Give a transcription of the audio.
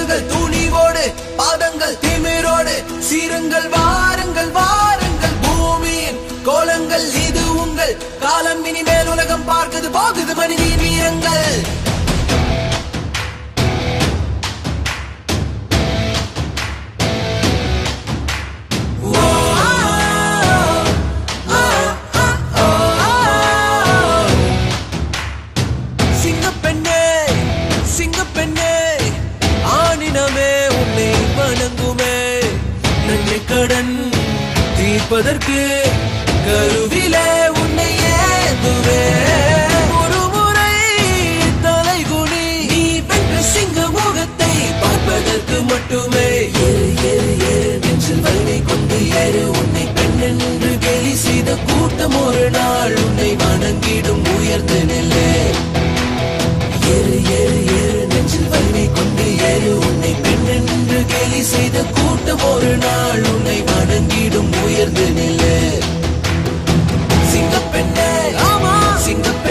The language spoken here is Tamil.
தோள்கள் துணிவோடு பாதங்கள் திமிரோடு சீருங்கள் வாருங்கள் வாருங்கள் பூமியின் கோலங்கள் இது உங்கள் காலம் இனிமேல் உலகம் பார்க்குது போகுது மனித வீரங்கள் தீர்ப்பதற்கு கருவிலே உன்னை ஏந்துவே ஒரு முறை தலைகுனி நீ வென்ற சிங்க முகத்தை பார்ப்பதற்கு மட்டுமே ஏறு ஏறு ஏறு நெஞ்சில் வலிமை கொண்டு ஏறு உன்னை பெண் என்று கேலி செய்த கூட்டம் ஒரு நாள் உன்னை வணங்கிடும் உயர்ந்து நில்லே ஏறு ஏறு ஏறு நெஞ்சில் வலிமை கொண்டு ஏறு உன்னை பெண் என்று கேலி செய்த கூட்டம் ஒரு நாள் உன்னை வணங்கிடும் உயர்ந்து நில்லே சிங்கப்பெண்ணே ஆமா சிங்கப்பெண்ணே